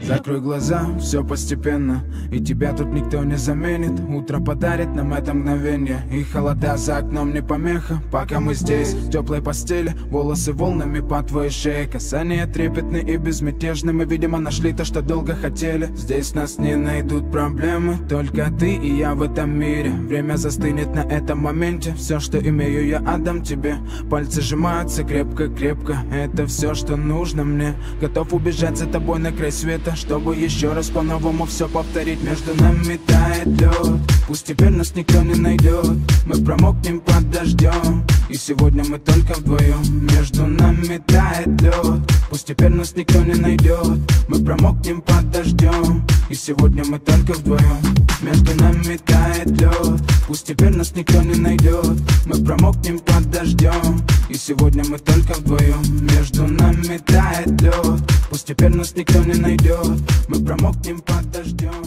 Закрой глаза, все постепенно, и тебя тут никто не заменит. Утро подарит нам это мгновение, и холода за окном не помеха. Пока мы здесь, в теплой постели, волосы волнами по твоей шее. Касания трепетны и безмятежны, мы, видимо, нашли то, что долго хотели. Здесь нас не найдут проблемы, только ты и я в этом мире. Время застынет на этом моменте, все, что имею, я отдам тебе. Пальцы сжимаются крепко-крепко, это все, что нужно мне. Готов убежать за тобой на край света, чтобы еще раз по-новому все повторить. Между нами тает лед, пусть теперь нас никто не найдет. Мы промокнем под дождем, и сегодня мы только вдвоем. Между нами тает лед, пусть теперь нас никто не найдет. Мы промокнем под дождем, и сегодня мы только вдвоем. Между нами тает лед, пусть теперь нас никто не найдет. Мы промокнем под дождем, и сегодня мы только вдвоем. Между нами тает лед, пусть теперь нас никто не найдет. Мы промокнем под дождем.